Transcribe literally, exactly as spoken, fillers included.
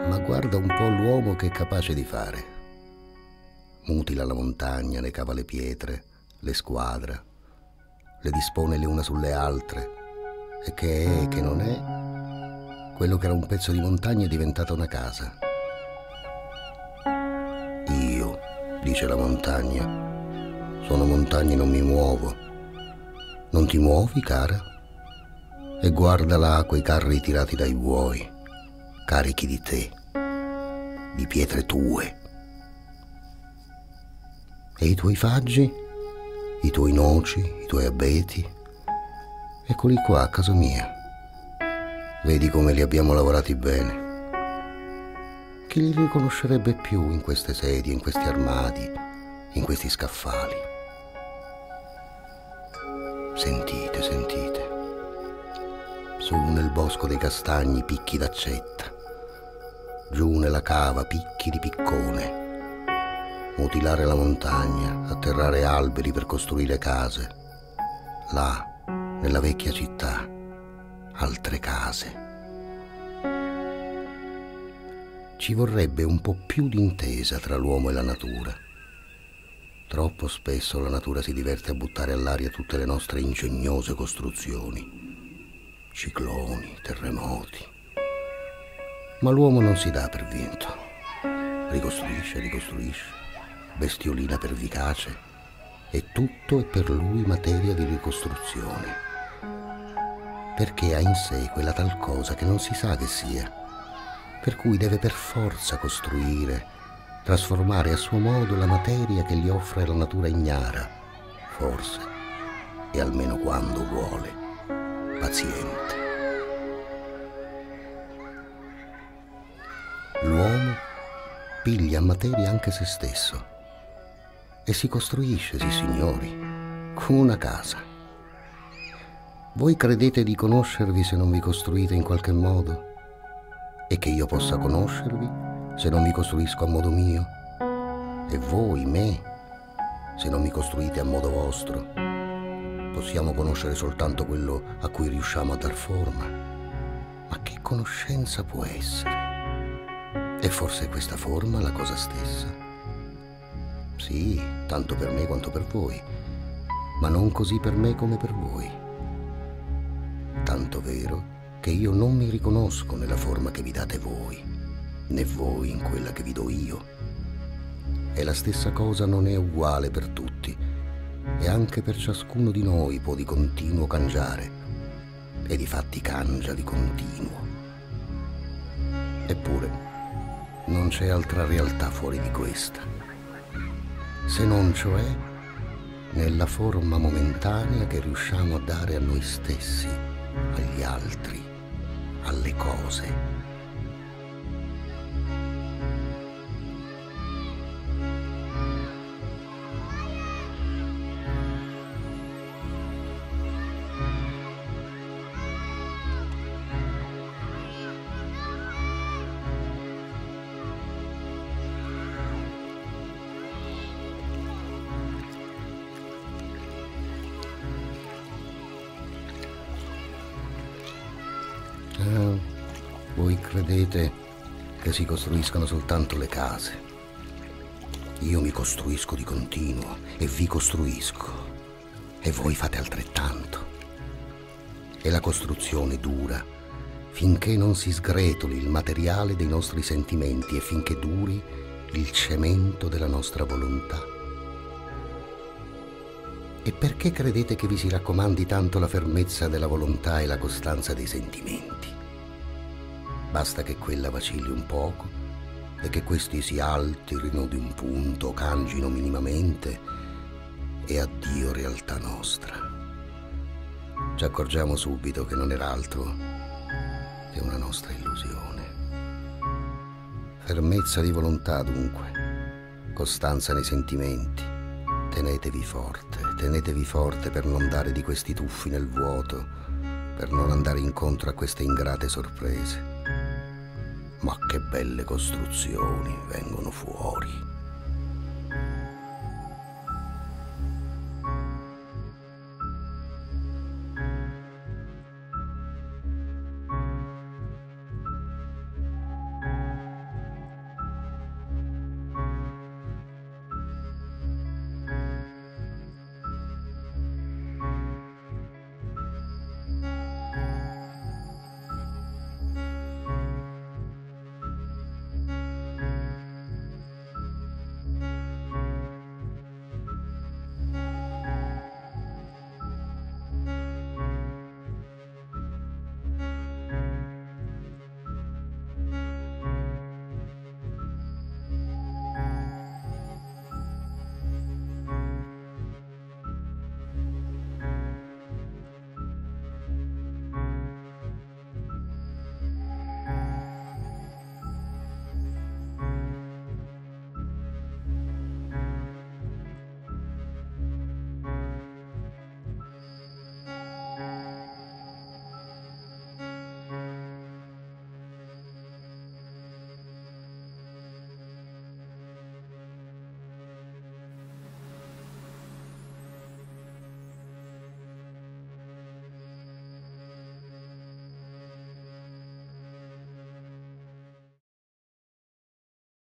Ma guarda un po' l'uomo che è capace di fare. Mutila la montagna, ne cava le pietre, le squadra, le dispone le una sulle altre. E che è, che non è, quello che era un pezzo di montagna è diventata una casa. Io, dice la montagna, sono montagna e non mi muovo. Non ti muovi, cara? E guarda là quei carri tirati dai buoi, carichi di te, di pietre tue. E i tuoi faggi, i tuoi noci, i tuoi abeti, eccoli qua a casa mia. Vedi come li abbiamo lavorati bene. Chi li riconoscerebbe più in queste sedie, in questi armadi, in questi scaffali? Sentite, sentite. Su nel bosco dei castagni picchi d'accetta, giù nella cava picchi di piccone, mutilare la montagna, atterrare alberi per costruire case. Là, nella vecchia città, altre case. Ci vorrebbe un po' più di intesa tra l'uomo e la natura. Troppo spesso la natura si diverte a buttare all'aria tutte le nostre ingegnose costruzioni, cicloni, terremoti. Ma l'uomo non si dà per vinto. Ricostruisce, ricostruisce, bestiolina pervicace, e tutto è per lui materia di ricostruzione, perché ha in sé quella tal cosa che non si sa che sia, per cui deve per forza costruire, trasformare a suo modo la materia che gli offre la natura ignara, forse, e almeno quando vuole, paziente. L'uomo piglia a materia anche se stesso e si costruisce, sì signori, come una casa. Voi credete di conoscervi se non vi costruite in qualche modo? E che io possa conoscervi se non vi costruisco a modo mio? E voi, me, se non mi costruite a modo vostro? Possiamo conoscere soltanto quello a cui riusciamo a dar forma. Ma che conoscenza può essere? E forse questa forma la cosa stessa? Sì, tanto per me quanto per voi, ma non così per me come per voi. Tanto vero che io non mi riconosco nella forma che vi date voi, né voi in quella che vi do io. E la stessa cosa non è uguale per tutti, e anche per ciascuno di noi può di continuo cangiare, e difatti cangia di continuo. Eppure non c'è altra realtà fuori di questa, se non cioè nella forma momentanea che riusciamo a dare a noi stessi, agli altri, alle cose. Ah, voi credete che si costruiscano soltanto le case. Io mi costruisco di continuo e vi costruisco, e voi fate altrettanto. E la costruzione dura finché non si sgretoli il materiale dei nostri sentimenti e finché duri il cemento della nostra volontà. E perché credete che vi si raccomandi tanto la fermezza della volontà e la costanza dei sentimenti? Basta che quella vacilli un poco e che questi si alterino di un punto, cangino minimamente, e addio realtà nostra. Ci accorgiamo subito che non era altro che una nostra illusione. Fermezza di volontà dunque, costanza nei sentimenti. Tenetevi forte, tenetevi forte per non dare di questi tuffi nel vuoto, per non andare incontro a queste ingrate sorprese. Ma che belle costruzioni vengono fuori.